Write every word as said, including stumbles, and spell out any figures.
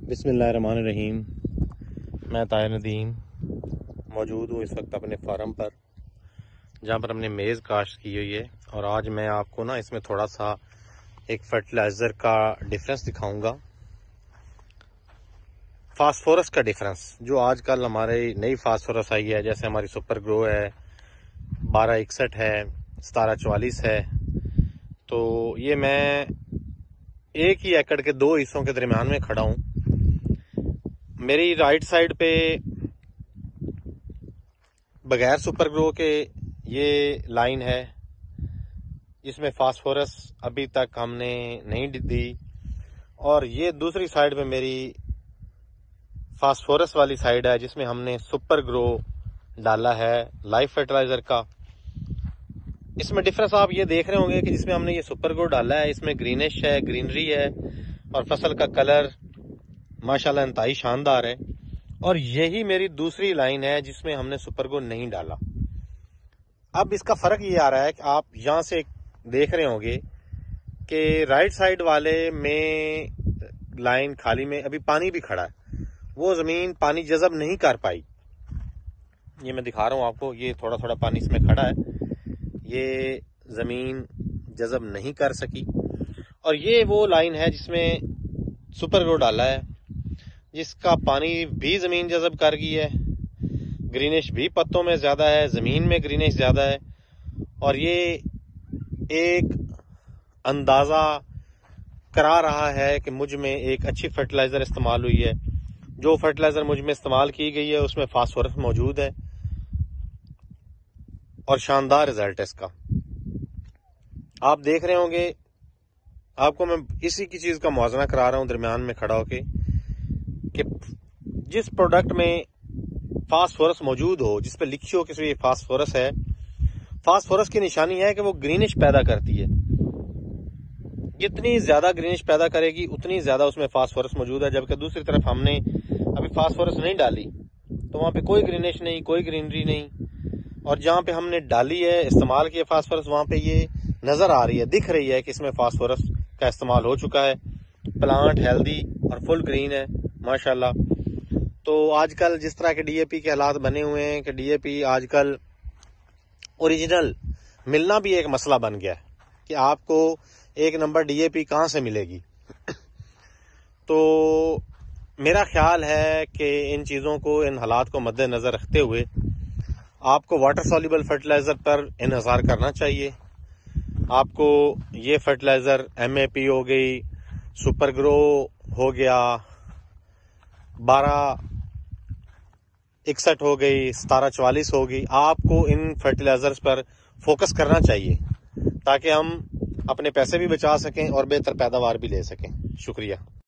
بسم اللہ الرحمن الرحیم۔ میں طاہر ندیم موجود ہوں اس وقت اپنے فارم پر، جہاں پر ہم نے میز کاشت کی ہوئی ہے، اور آج میں آپ کو نا اس میں تھوڑا سا ایک فرٹیلائزر کا ڈفرنس دکھاؤں گا، فاسفورس کا ڈفرنس جو آج کل ہمارے نئی فاسفورس آئی ہے، جیسے ہماری سپر گرو ہے، بارہ اکسٹھ ہے، ستارہ چوالیس ہے۔ تو یہ میں ایک ہی ایکڑ کے دو حصوں کے درمیان میں کھڑا ہوں۔ میری رائٹ سائڈ پہ بغیر سپر گرو کے یہ لائن ہے، جس میں فاسفورس ابھی تک ہم نے نہیں دی، اور یہ دوسری سائڈ پہ میری فاسفورس والی سائڈ ہے، جس میں ہم نے سپر گرو ڈالا ہے لائف فرٹیلائزر کا۔ اس میں ڈفرنس آپ یہ دیکھ رہے ہوں گے کہ جس میں ہم نے یہ سپر گرو ڈالا ہے، اس میں گرینش ہے، گرینری ہے، اور فصل کا کلر ماشاءاللہ انتہائی شاندار ہے۔ اور یہی میری دوسری لائن ہے جس میں ہم نے سپر گرو نہیں ڈالا۔ اب اس کا فرق یہ آ رہا ہے کہ آپ یہاں سے دیکھ رہے ہوں گے کہ رائٹ سائڈ والے میں لائن خالی میں ابھی پانی بھی کھڑا ہے، وہ زمین پانی جذب نہیں کر پائی۔ یہ میں دکھا رہا ہوں آپ کو، یہ تھوڑا تھوڑا پانی اس میں کھڑا ہے، یہ زمین جذب نہیں کر سکی۔ اور یہ وہ لائن ہے جس میں سپر گرو ڈالا ہے، جس کا پانی بھی زمین جذب کر گئی ہے، گرینش بھی پتوں میں زیادہ ہے، زمین میں گرینش زیادہ ہے۔ اور یہ ایک اندازہ کرا رہا ہے کہ مجھ میں ایک اچھی فرٹیلائزر استعمال ہوئی ہے۔ جو فرٹیلائزر مجھ میں استعمال کی گئی ہے اس میں فاسفورس موجود ہے، اور شاندار رزلٹ ہے اس کا۔ آپ دیکھ رہے ہوں گے، آپ کو میں اسی کی چیز کا موازنہ کرا رہا ہوں درمیان میں کھڑا ہو کے، کہ جس پروڈکٹ میں فاسفورس موجود ہو، جس پہ لکھی ہو کہ یہ فاسفورس ہے، فاسفورس کی نشانی ہے کہ وہ گرینش پیدا کرتی ہے۔ جتنی زیادہ گرینش پیدا کرے گی اتنی زیادہ اس میں فاسفورس موجود ہے، جبکہ دوسری طرف ہم نے ابھی فاسفورس نہیں ڈالی تو وہاں پہ کوئی گرینش نہیں، کوئی گرینری نہیں۔ اور جہاں پہ ہم نے ڈالی ہے، استعمال کیا فاسفورس، وہاں پہ یہ نظر آ رہی ہے، دکھ رہی ہے کہ اس میں فاسفورس کا استعمال ہو چکا ہے۔ پلانٹ ہیلدی اور فل گرین ہے ماشاءاللہ۔ تو آج کل جس طرح کے ڈی اے پی کے حالات بنے ہوئے ہیں کہ ڈی اے پی آج کل اوریجنل ملنا بھی ایک مسئلہ بن گیا ہے کہ آپ کو ایک نمبر ڈی اے پی کہاں سے ملے گی۔ تو میرا خیال ہے کہ ان چیزوں کو، ان حالات کو مد نظر رکھتے ہوئے آپ کو واٹر سولیبل فرٹیلائزر پر انحصار کرنا چاہیے۔ آپ کو یہ فرٹیلائزر ایم اے پی ہو گئی، سپر گرو ہو گیا، بارہ اکسٹھ ہو گئی، ستارہ چوالیس ہو گئی، آپ کو ان فرٹیلائزرز پر فوکس کرنا چاہیے تاکہ ہم اپنے پیسے بھی بچا سکیں اور بہتر پیداوار بھی لے سکیں۔ شکریہ۔